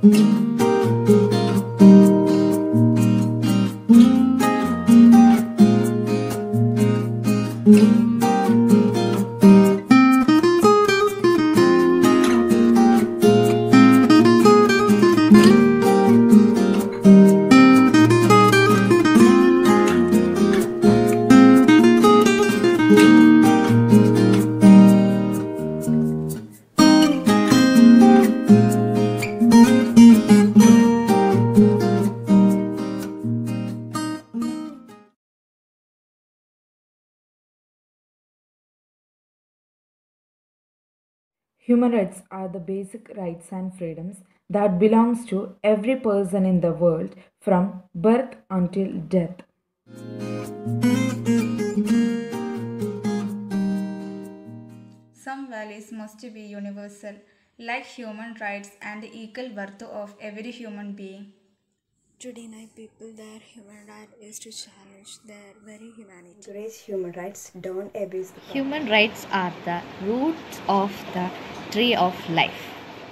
Human rights are the basic rights and freedoms that belongs to every person in the world from birth until death. Some values must be universal, like human rights and the equal worth of every human being. To deny people their human right is to challenge their very humanity. Today's human rights don't abuse the power. Human rights are the roots of the tree of life.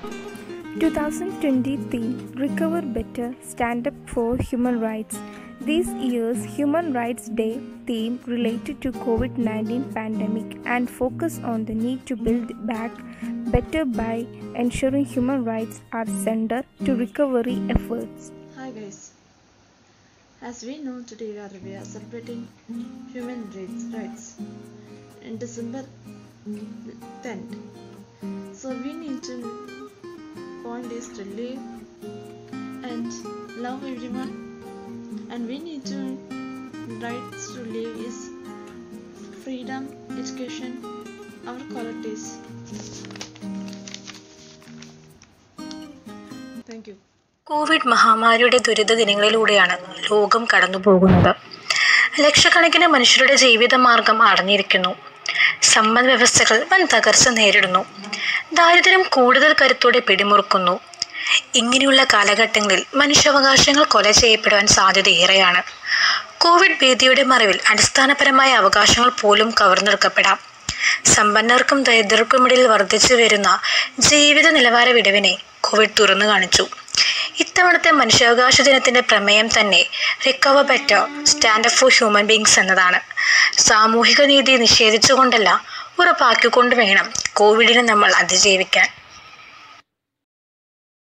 2020 theme Recover Better, Stand Up for Human Rights. This year's Human Rights Day theme related to COVID-19 pandemic and focus on the need to build back better by ensuring human rights are centered to recovery efforts. Hi guys, as we know today we are celebrating human rights in December 10th. So we need to point is to live and love everyone, and we need to rights to live is freedom, education, our qualities. Thank you. Covid മഹാമാരിയുടെ ദുരിത ദിനങ്ങളിലൂടെയാണ് ലോകം കടന്നു പോകുന്നത്. ലക്ഷക്കണക്കിന് മനുഷ്യരുടെ ജീവിതമാർഗം അടഞ്ഞിരിക്കുന്നു. സമ്പദ് വ്യവസ്ഥകൾ വൻ തകർച്ച നേരിടുന്നു. ദാരിദ്ര്യം കൂടുതൽ കരുത്തോടെ പിടിമുറുക്കുന്നു. ഇങ്ങനെയുള്ള കാലഘട്ടങ്ങളിൽ മനുഷ്യാവകാശങ്ങൾ കൊല ചെയ്യപ്പെടുവാൻ സാധ്യതയേറെയാണ്. കോവിഡ് ഭീതിയുടെ മറവിൽ അടിസ്ഥാനപരമായ അവകാശങ്ങൾ പോലും കവർന്നെടുക്കപ്പെടാം. സമ്പന്നർക്കും ദരിദ്രർക്കുമിടയിൽ വർദ്ധിച്ചു വരുന്ന ജീവിത നിലവാര വിടവിനെ കോവിഡ് തുറന്നു കാണിച്ചു. ഇത്തവണത്തെ മനുഷ്യാവകാശ ദിനത്തിന്റെ പ്രമേയം തന്നെ recover better, stand up for human beings എന്നതാണ്. സാമൂഹിക നീതി നിഷേധിച്ചുകൊണ്ടല്ല, ഉറപ്പാക്കിക്കൊണ്ട് വേണം കോവിഡിനെ നമ്മൾ അതിജീവിക്കാൻ.